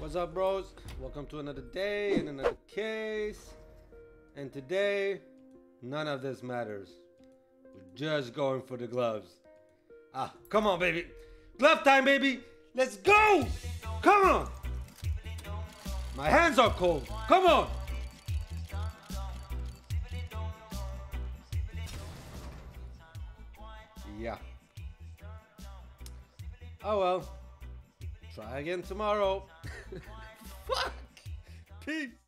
What's up, bros? Welcome to another day and another case. And today, none of this matters. We're just going for the gloves. Ah, come on, baby. Glove time, baby. Let's go. Come on. My hands are cold. Come on. Yeah. Oh well. Try again tomorrow. Fuck. Peace.